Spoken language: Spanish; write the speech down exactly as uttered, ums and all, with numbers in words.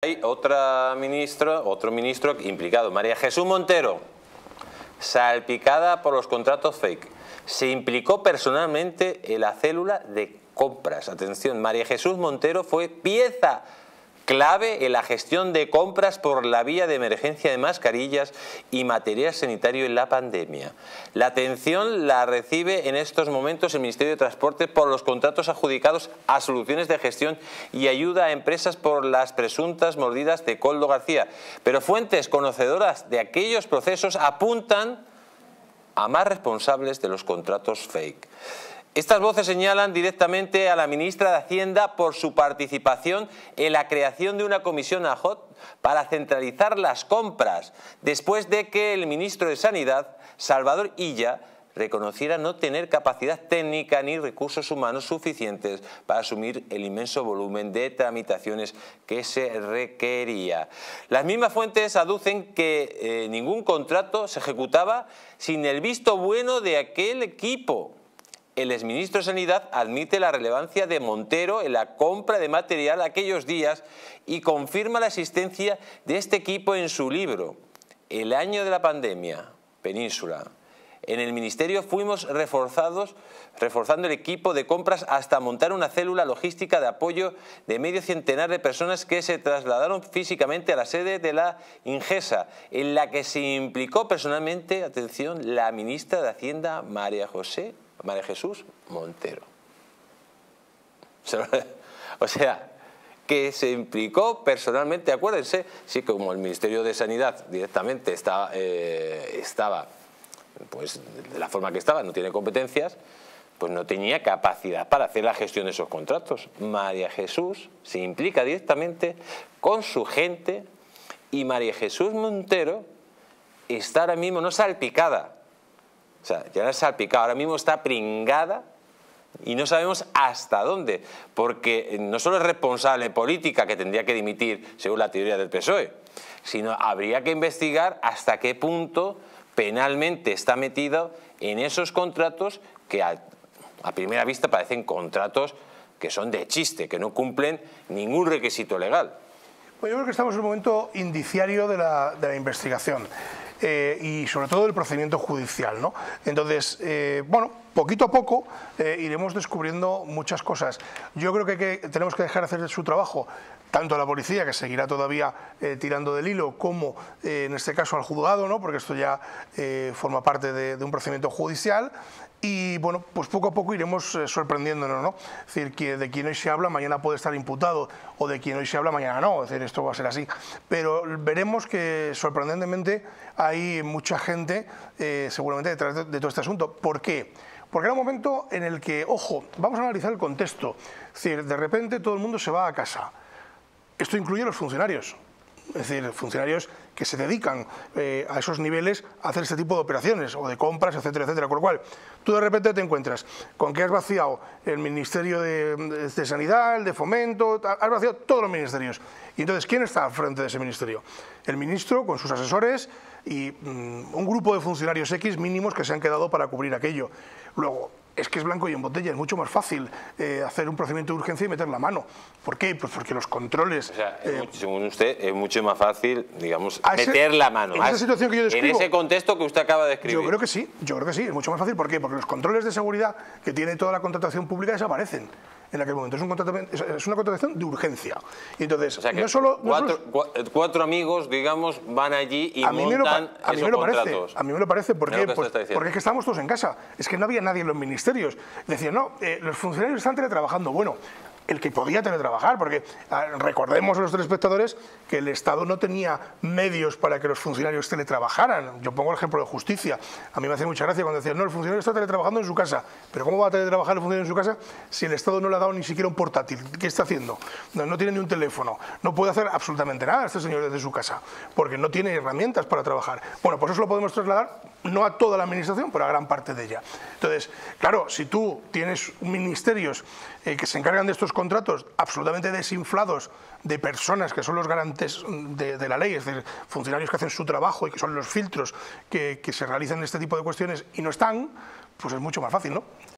Hay otra ministra, otro ministro implicado, María Jesús Montero, salpicada por los contratos fake. Se implicó personalmente en la célula de compras. Atención, María Jesús Montero fue pieza clave en la gestión de compras por la vía de emergencia de mascarillas y material sanitario en la pandemia. La atención la recibe en estos momentos el Ministerio de Transporte por los contratos adjudicados a soluciones de gestión y ayuda a empresas por las presuntas mordidas de Koldo García. Pero fuentes conocedoras de aquellos procesos apuntan a más responsables de los contratos fake. Estas voces señalan directamente a la ministra de Hacienda por su participación en la creación de una comisión ad hoc para centralizar las compras, después de que el ministro de Sanidad, Salvador Illa, reconociera no tener capacidad técnica ni recursos humanos suficientes para asumir el inmenso volumen de tramitaciones que se requería. Las mismas fuentes aducen que eh, ningún contrato se ejecutaba sin el visto bueno de aquel equipo. El exministro de Sanidad admite la relevancia de Montero en la compra de material aquellos días y confirma la existencia de este equipo en su libro, El año de la pandemia, Península. En el Ministerio fuimos reforzados, reforzando el equipo de compras hasta montar una célula logística de apoyo de medio centenar de personas que se trasladaron físicamente a la sede de la Ingesa, en la que se implicó personalmente, atención, la ministra de Hacienda, María José María Jesús Montero. O sea, que se implicó personalmente, acuérdense, sí, como el Ministerio de Sanidad directamente está, eh, estaba, pues de la forma que estaba, no tiene competencias, pues no tenía capacidad para hacer la gestión de esos contratos. María Jesús se implica directamente con su gente y María Jesús Montero está ahora mismo no salpicada. O sea, ya no es salpicada, ahora mismo está pringada y no sabemos hasta dónde, porque no solo es responsable política que tendría que dimitir según la teoría del P S O E, sino habría que investigar hasta qué punto penalmente está metido en esos contratos que a, a primera vista parecen contratos que son de chiste, que no cumplen ningún requisito legal. Pues yo creo que estamos en un momento indiciario de la, de la investigación. Eh, y sobre todo del procedimiento judicial, ¿no? Entonces, eh, bueno, poquito a poco eh, iremos descubriendo muchas cosas. Yo creo que, que tenemos que dejar de hacer su trabajo, tanto a la policía, que seguirá todavía eh, tirando del hilo, como eh, en este caso al juzgado, ¿no? Porque esto ya eh, forma parte de, de un procedimiento judicial. Y bueno, pues poco a poco iremos eh, sorprendiéndonos, ¿no? Es decir, que de quien hoy se habla mañana puede estar imputado o de quien hoy se habla mañana no, es decir, esto va a ser así. Pero veremos que sorprendentemente hay mucha gente eh, seguramente detrás de, de todo este asunto. ¿Por qué? Porque era un momento en el que, ojo, vamos a analizar el contexto. Es decir, de repente todo el mundo se va a casa. Esto incluye a los funcionarios. Es decir, funcionarios que se dedican eh, a esos niveles a hacer este tipo de operaciones o de compras, etcétera, etcétera. Con lo cual, tú de repente te encuentras con que has vaciado el Ministerio de, de, de Sanidad, el de Fomento, has vaciado todos los ministerios. Y entonces, ¿quién está al frente de ese ministerio? El ministro con sus asesores y mmm, un grupo de funcionarios X mínimos que se han quedado para cubrir aquello. Luego, es que es blanco y en botella, es mucho más fácil eh, hacer un procedimiento de urgencia y meter la mano. ¿Por qué? Pues porque los controles... O sea, eh, mucho, según usted, es mucho más fácil, digamos, meter la mano. En esa situación que yo describo, en ese contexto que usted acaba de describir. Yo creo que sí, yo creo que sí, es mucho más fácil. ¿Por qué? Porque los controles de seguridad que tiene toda la contratación pública desaparecen en aquel momento. Es, un es una contratación de urgencia. Y entonces, o sea que no solo... No cuatro, solo... cuatro amigos, digamos, van allí y a mí montan me lo, a mí esos me lo contratos. Parece, a mí me lo parece. ¿Por qué? Pues porque es que estábamos todos en casa. Es que no había nadie en los ministerios. Decían, no, eh, los funcionarios están teletrabajando. Bueno, el que podía teletrabajar, porque recordemos a los telespectadores que el Estado no tenía medios para que los funcionarios teletrabajaran. Yo pongo el ejemplo de justicia. A mí me hace mucha gracia cuando decían, no, el funcionario está teletrabajando en su casa. Pero ¿cómo va a teletrabajar el funcionario en su casa si el Estado no le ha dado ni siquiera un portátil? ¿Qué está haciendo? No, no tiene ni un teléfono. No puede hacer absolutamente nada este señor desde su casa, porque no tiene herramientas para trabajar. Bueno, pues eso lo podemos trasladar no a toda la administración, pero a gran parte de ella. Entonces, claro, si tú tienes ministerios eh, que se encargan de estos contratos absolutamente desinflados de personas que son los garantes de, de la ley, es decir, funcionarios que hacen su trabajo y que son los filtros que, que se realizan en este tipo de cuestiones y no están, pues es mucho más fácil, ¿no?